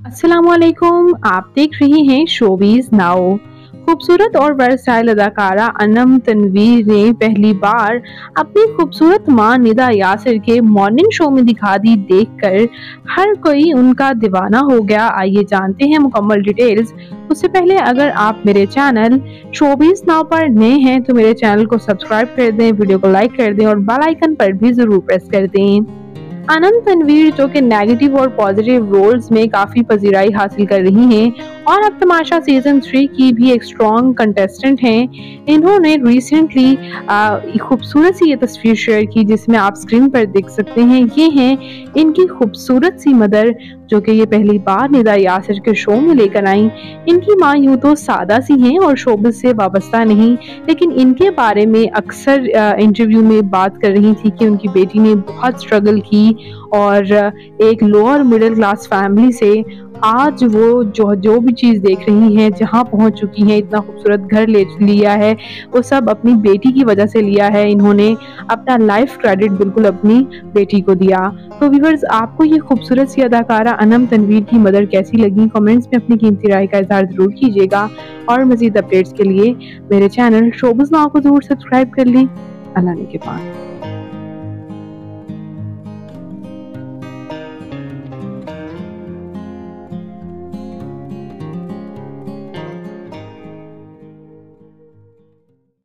अस्सलामुअलैकुम, आप देख रही हैं शोबीज नाउ। खूबसूरत और वर्सटाइल अदाकारा अनम तनवीर ने पहली बार अपनी खूबसूरत मां निदा यासिर के मॉर्निंग शो में दिखा दी देखकर हर कोई उनका दीवाना हो गया। आइए जानते हैं मुकम्मल डिटेल्स। उससे पहले अगर आप मेरे चैनल शोबीज नाउ पर नए हैं तो मेरे चैनल को सब्सक्राइब कर दें, वीडियो को लाइक कर दें और बेल आइकन पर भी जरूर प्रेस कर दें। अनंत तनवीर जो कि नेगेटिव और पॉजिटिव रोल्स में काफ़ी पजीराई हासिल कर रही हैं और अब तमाशा सीजन 3 की भी एक स्ट्रॉन्ग कंटेस्टेंट हैं। इन्होंने रिसेंटली खूबसूरत सी ये तस्वीर शेयर की जिसमें आप स्क्रीन पर देख सकते हैं। ये हैं इनकी खूबसूरत सी मदर जो कि ये पहली बार निदा यासिर के शो में लेकर आई। इनकी माँ यूँ तो सादा सी हैं और शोबिज़ से वाबस्ता नहीं, लेकिन इनके बारे में अक्सर इंटरव्यू में बात कर रही थी कि उनकी बेटी ने बहुत स्ट्रगल की और एक लोअर मिडिल क्लास फैमिली से आज वो जो भी चीज़ देख रही हैं, जहाँ पहुँच चुकी हैं, इतना खूबसूरत घर ले लिया है, वो सब अपनी बेटी की वजह से लिया है। इन्होंने अपना लाइफ क्रेडिट बिल्कुल अपनी बेटी को दिया। तो व्यूअर्स, आपको ये खूबसूरत सी अदाकारा अनम तनवीर की मदर कैसी लगी? कमेंट्स में अपनी कीमती राय का इज़हार ज़रूर कीजिएगा और मज़ीद अपडेट्स के लिए मेरे चैनल शोबिज़ नाउ को ज़रूर सब्सक्राइब कर लें। अल्लाह ने के पास।